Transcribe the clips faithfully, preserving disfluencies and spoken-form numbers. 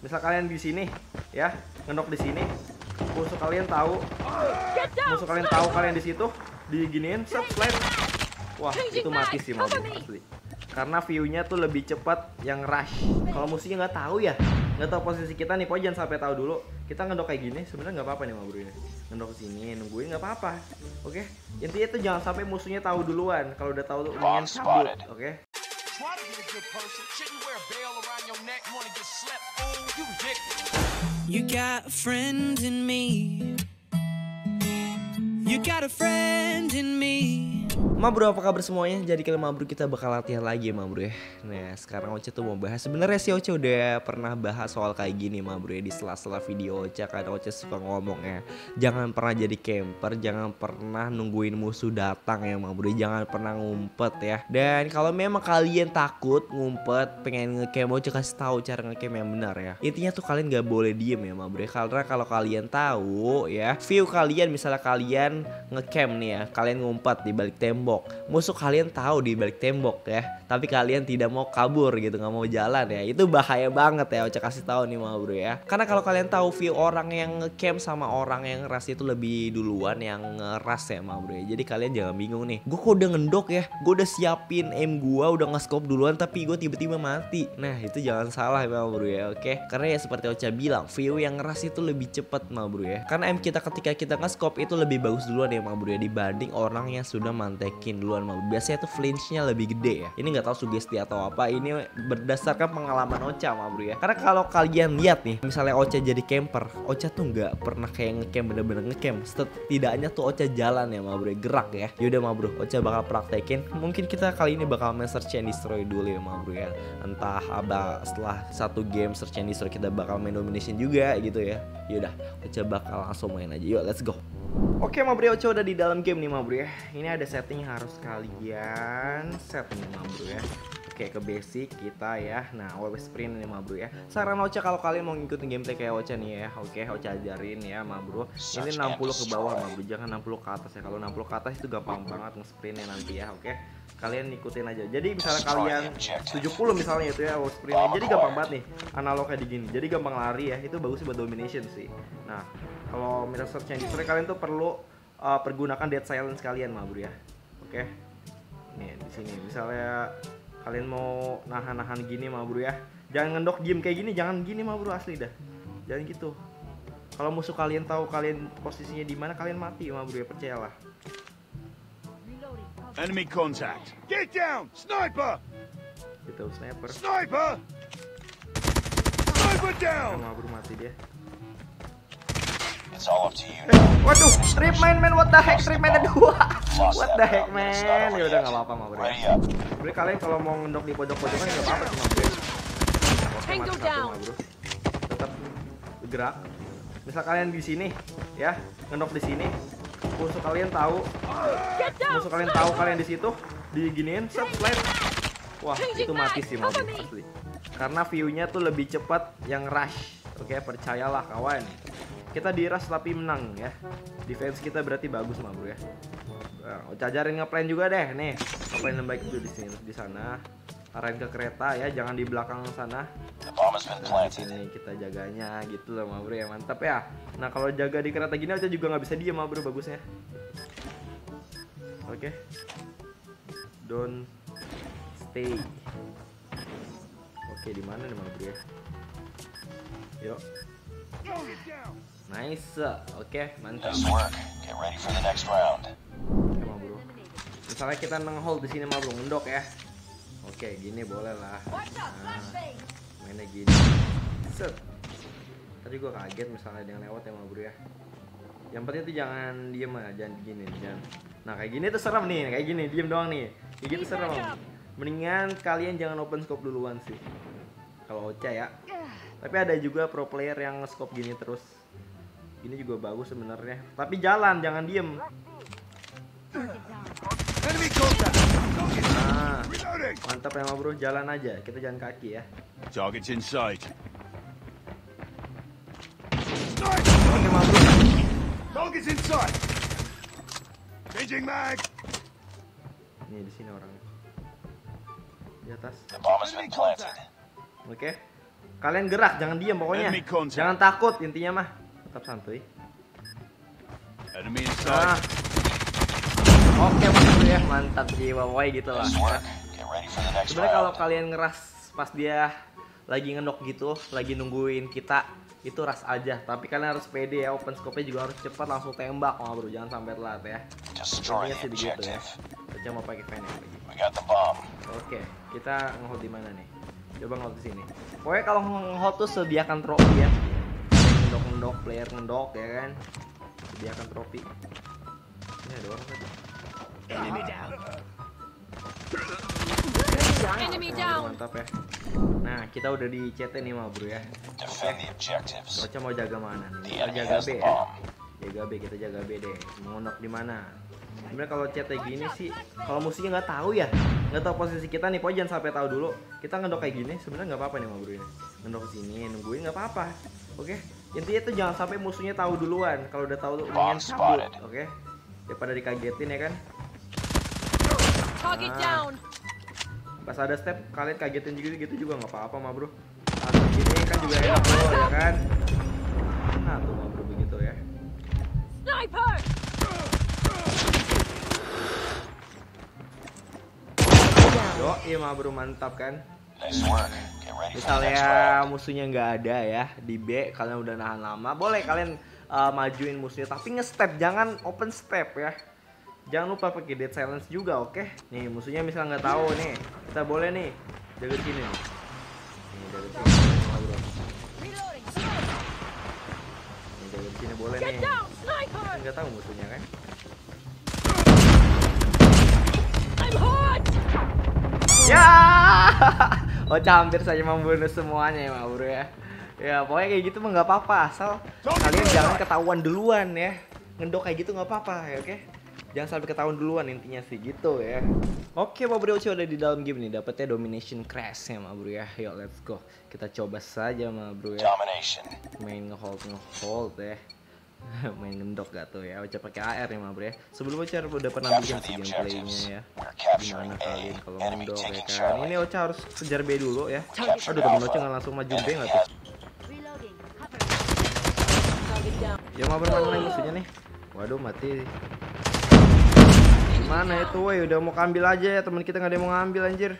Misal kalian di sini ya, ngendok di sini, musuh kalian tahu, musuh kalian tahu kalian di situ, diginiin, set, slide. Wah, itu mati sih mau asli. Karena view-nya tuh lebih cepat yang rush. Kalau musuhnya nggak tahu ya, nggak tahu posisi kita nih, pokoknya jangan sampai tahu dulu. Kita ngendok kayak gini, sebenarnya nggak apa-apa nih mau bro ini. Ngendok ke sini, nungguin nggak apa-apa. Oke, intinya tuh jangan sampai musuhnya tahu duluan. Kalau udah tahu tuh mendingan cabut, oke? You got a friend in me. You got a friend in me. Ma bro, apa kabar semuanya? Jadi kali ma bro kita bakal latihan lagi ma bro ya. Nah sekarang Ocha tuh mau bahas. Sebenarnya sih Ocha udah pernah bahas soal kayak gini ma bro ya. Di sela-sela video Ocha kan Ocha suka ngomong ya, jangan pernah jadi camper, jangan pernah nungguin musuh datang ya ma bro. Jangan pernah ngumpet ya. Dan kalau memang kalian takut ngumpet, pengen ngecam, Ocha kasih tahu cara ngecam yang benar ya. Intinya tuh kalian gak boleh diem ya ma bro ya. Karena kalau kalian tahu ya, view kalian misalnya kalian ngecam nih ya, kalian ngumpet di balik tembok, musuh kalian tahu di balik tembok ya, tapi kalian tidak mau kabur gitu, nggak mau jalan ya, itu bahaya banget ya. Ocha kasih tahu nih ma bro ya. Karena kalau kalian tahu view orang yang ngecam sama orang yang ngeras itu lebih duluan yang ngeras ya ma bro ya. Jadi kalian jangan bingung nih, gue kok udah ngendok ya, gue udah siapin aim gue, udah nge-scope duluan, tapi gue tiba-tiba mati. Nah itu jangan salah ya ma bro ya, oke? Karena ya seperti Ocha bilang, view yang ngeras itu lebih cepet ma bro ya. Karena aim kita ketika kita nge-scope itu lebih bagus duluan ya ma bro ya, dibanding orang yang sudah mantekin duluan ma bro. Biasanya tuh flinchnya lebih gede ya. Ini nggak tahu sugesti atau apa, ini berdasarkan pengalaman Ocha ma bro ya. Karena kalau kalian lihat nih, misalnya Ocha jadi camper, Ocha tuh nggak pernah kayak ngecam, bener-bener ngecam. Setidaknya tuh Ocha jalan ya ma bro ya, gerak ya. Yaudah ma bro, Ocha bakal praktekin. Mungkin kita kali ini bakal main search and destroy dulu ya ma bro ya. Entah apa setelah satu game search and destroy kita bakal main domination juga gitu ya. Yaudah, Ocha bakal langsung main aja. Yuk let's go. Oke ma bro, Ocha udah di dalam game nih ma bro ya. Ini ada setting yang harus kalian set nih ma bro ya. Oke, ke basic kita ya. Nah, web sprint nih ma bro ya. Saran Ocha kalau kalian mau ngikutin gameplay kayak Ocha nih ya. Oke, Ocha ajarin ya ma bro. Ini enam puluh ke bawah ma bro, jangan enam puluh ke atas ya. Kalau enam puluh ke atas itu gampang banget nge-sprintnya nanti ya. Oke, kalian ikutin aja. Jadi misalnya kalian tujuh puluh misalnya itu ya web sprintnya, jadi gampang banget nih analog kayak gini. Jadi gampang lari ya. Itu bagus buat domination sih. Nah, kalau misalnya search and destroy kalian tuh perlu uh, pergunakan dead silence kalian ma bro ya. Oke, nih di sini misalnya kalian mau nahan-nahan gini ma bro ya, jangan ngendok diem kayak gini, jangan gini ma bro, asli dah, jangan gitu. Kalau musuh kalian tahu kalian posisinya di mana, kalian mati ma bro ya, percayalah. Enemy contact. Get down, sniper. Gitu, sniper. Sniper. Sniper down. Ma bro mati dia. It's all up to you. Eh, waduh, trip main man, what the heck, trip main dua. What the heck man, ya udah nggak apa-apa ma bro. Bro kalian kalau mau ngendok di pojok-pojokan nggak apa-apa sih ma bro. Oke, mati satu ma bro. Tetap gerak. Misal kalian di sini, ya ngendok di sini, musuh kalian tahu, musuh kalian tahu kalian di situ, diginiin, set, slide. Wah itu mati sih ma bro, asli. Karena view-nya tuh lebih cepat yang rush. Oke, percayalah kawan. Kita di rush tapi menang ya. Defense kita berarti bagus ma bro ya. Ocha ajarin ngeplan juga deh nih. Ngeplan yang baik itu di sini, di sana. Arahin ke kereta ya, jangan di belakang sana. Nah, di sini kita jaganya gitu loh ma bro ya, mantap ya. Nah kalau jaga di kereta gini Ocha juga nggak bisa diem ma bro, bagusnya. Oke. Don't stay. Oke, di mana nih ma bro ya? Yuk. Nice, oke, okay, mantap. Nice work. Get ready for the next round. Oke ma bro. Misalnya kita nge-hold di sini ma bro, ngendok ya. Oke, gini boleh lah. Nah, mainnya gini. Set. Tadi gua kaget misalnya dia lewat ya ma bro ya. Yang penting tuh jangan diem aja, jangan gini, jangan. Nah kayak gini tuh serem nih, kayak gini diem doang nih. Kayak gitu serem. Mendingan kalian jangan open scope duluan sih. Kalau Ocha ya. Tapi ada juga pro player yang nge-scope gini terus. Ini juga bagus sebenarnya. Tapi jalan, jangan diem. Nah, mantap ya ma bro, jalan aja. Kita jalan kaki ya. Target's in sight. Oke ma bro. Target's in sight. Changing mag. Nih di sini orangnya. Di atas. The bomb has been planted. Oke. Kalian gerak, jangan diam pokoknya. Enemy contact. Jangan takut intinya mah. Tetap santuy. Enemy Nah. inside. Oke Mas ya, mantap jiwa boy gitu lah. Nice work. Get ready for the next Sebenarnya kalau round. kalian ngeras pas dia lagi ngendok gitu, lagi nungguin kita, itu ras aja. Tapi kalian harus pede ya, open scope-nya juga harus cepat, langsung tembak oh, bro, jangan sampai telat ya. Destroy Intinya the sih begitu ya. objective. Kita mau pakai fan lagi. We got the bomb. Oke, kita nge-hold di mana nih? Coba nge-hold di sini. Pokoknya kalau nge-hold tuh sediakan trofi ya. Ngendok-ngendok, player ngendok ya kan. Sediakan trofi. Ini ada orang tadi. Enemy Oke, down. mantap ya. Nah, kita udah di C T nih mah bro ya. Defend the objectives. Coach mau jaga mana nih? The Kita enemy jaga has B the ya. bomb. Jaga B, kita jaga B deh. Mau ngendok di mana? Sebenarnya kalau C T gini sih, kalau musuhnya nggak tahu ya, nggak tahu posisi kita nih, pokoknya jangan sampai tahu dulu. Kita ngendok kayak gini, sebenarnya nggak apa-apa nih mah bro ini. Ngendok sini, nungguin nggak apa-apa. Oke, intinya itu jangan sampai musuhnya tahu duluan. Kalau udah tahu tuh mendingan cabut. Oke, daripada dikagetin ya kan. Target Ah. down. Pas ada step kalian kagetin juga gitu juga nggak apa-apa mah bro. Langsung gini kan juga enak bro ya kan. Nah tuh mah bro begitu ya. Sniper. Yo iya mah bro mantap kan. Nice work. Get ready for the next Misalnya round. musuhnya nggak ada ya di B, kalian udah nahan lama, boleh kalian uh, majuin musuhnya, tapi nge-step, jangan open step ya. Jangan lupa pakai dead silence juga, oke? Nih musuhnya misalnya nggak tahu nih, kita boleh nih jaga sini nih. Nih jaga sini, boleh, bro. Reloading. Nih jaga sini boleh Get nih. down. Sniper. Nggak tahu musuhnya kan? I'm hot. Ya, Ocha hampir saja membunuh semuanya ya, ma bro ya. Ya pokoknya kayak gitu mah nggak apa-apa, asal kalian jangan ketahuan duluan ya. Ngendok kayak gitu nggak apa-apa ya, oke? Jangan sampai ketahuan duluan intinya sih gitu ya. Oke, ma bro, Ocha udah di dalam game nih, dapetnya domination crash ya, ma bro ya. Yuk let's go, kita coba saja ma bro ya. Domination. Main ngehold ngehold ya. Main ngendok gak tuh ya, Ocha pakai A R ya ma bro ya. Sebelum Ocha udah pernah bikin sih gameplaynya ya. Gimana kalian kalau ngendok ya kan. Ini Ocha harus kejar B dulu ya. Aduh temen Ocha nggak langsung maju B nggak tuh. Reloading. Target down. Ya ma bro, mana lagi musuhnya nih. Waduh mati. Gimana itu woi, udah mau kambil aja ya, teman kita nggak ada yang mau ngambil anjir.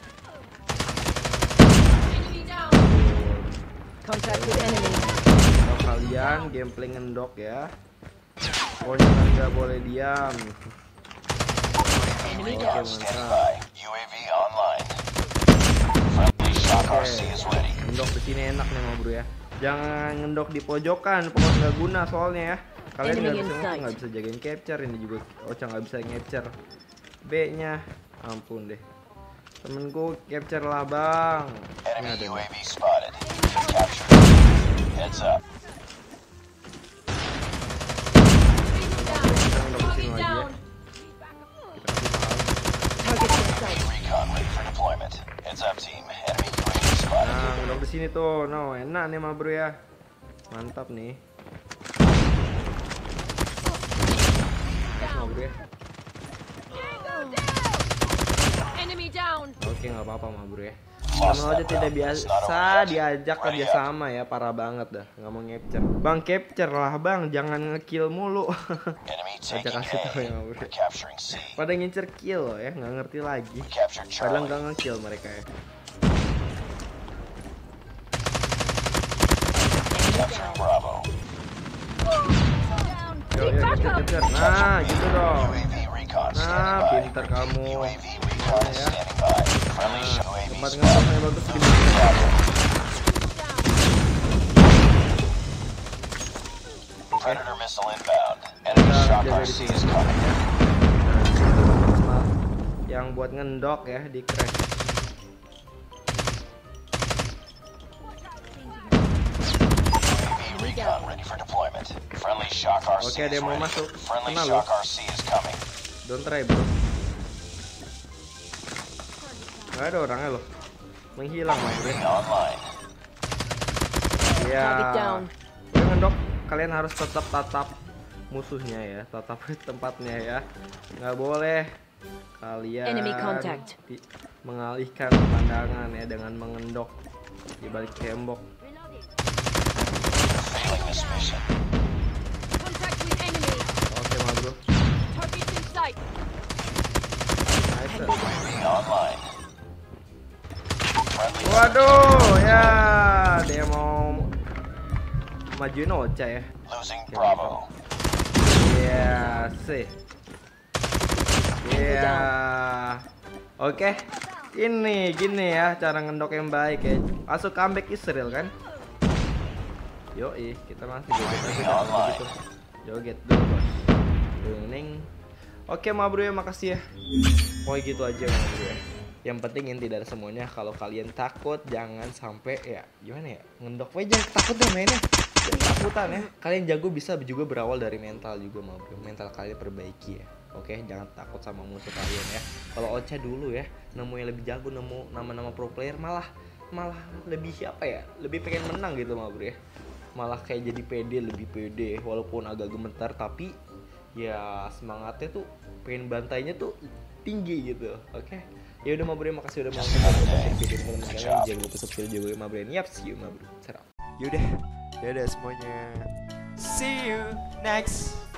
Enemy down. Contact with enemy. Kalau kalian gameplay ngendok ya. Pokoknya kalian nggak boleh diam. Enemy Oke, down. Standing mantap. by. U A V online. Friendly shock R C is ready. Ngendok di sini enak nih ma bro ya. Jangan ngendok di pojokan, pokoknya nggak guna soalnya ya. Kalian nggak Enemy bisa in sight. nggak bisa jagain capture, ini juga Ocha nggak bisa capture B-nya. Ampun deh. Temenku capture lah bang. Ini Enemy ada U A nih. V spotted. Capture. Heads up. Kita ngendok di sini lagi Target ya. down. Kita kasih tahu. Target in sight. Recon ready for deployment. Heads up, team. Enemy U A V spotted. Nah, ngendok di sini tuh. No, enak nih ma bro ya. Mantap nih. Nice, ma bro ya. Enemy down. Oke, nggak apa-apa ma bro ya. Lost Temen aja that tidak round. It's biasa not over yet. diajak Ready kerja up. sama ya, parah banget dah, nggak mau capture. Bang capture lah bang, jangan ngekill mulu. Enemy Aja taking kasih tahu ya A. ma bro. We're capturing C. Pada ngincer kill loh ya, nggak ngerti lagi. Captured Padahal Charlie. nggak ngekill mereka ya. Capturing Bravo. Yo, yo, capture, capture. Nah, gitu dong. U A V recon Nah, standing by. pinter kamu. U A V recon Ya. standing by. Friendly Nah, U A V tempat spotted. ngendoknya bagus gini. Predator missile inbound. Enemy Kita shock jaga R di C sini. is coming. Nah, itu smart yang buat ngendok ya di crash. U A V recon ready for deployment. Friendly shock R C Oke, ada is yang mau ready. masuk. Friendly Kenal shock lo. R C is coming. Don't try bro. Gak ada orangnya loh. Menghilang U A mas V bro. online. Ya. Target down. Udah ngendok, kalian harus tetap tatap musuhnya ya, tatap tempatnya ya. Nggak boleh kalian Enemy contact. di- mengalihkan pandangan ya dengan mengendok. Di balik tembok. Reloading. Failing this mission. Contact with enemy. Oke mah bro. Targets in sight. Nice. U A V online. Friendly Waduh, ya dia mau majuin Ocha ya. losing Bravo. Iya sih. Iya. Oke. Ini gini ya cara ngendok yang baik ya. Masuk comeback Israel kan. Yoi, kita masih joget aja kan begitu. Joget dulu bos. Ding. Oke ma bro ya, makasih ya. Pokoknya gitu aja ma bro ya. Yang penting inti dari semuanya, kalau kalian takut jangan sampai ya gimana ya, ngendok aja jangan takut deh mainnya. Jangan takutan ya. Kalian jago bisa juga berawal dari mental juga ma bro. Mental kalian perbaiki ya. Oke, jangan takut sama musuh kalian ya. Kalau Ocha dulu ya, nemu yang lebih jago, nemu nama-nama pro player malah malah lebih apa ya? Lebih pengen menang gitu ma bro ya. Malah kayak jadi pede, lebih pede walaupun agak gemetar, tapi ya semangatnya tuh pengen bantainya tuh tinggi gitu. Oke. Ya udah ma bro, makasih udah mau nonton video teman-teman kalian. Jangan lupa subscribe juga ma bro. Yap, see you ma bro. Serap. Yaudah. Dadah semuanya. See you next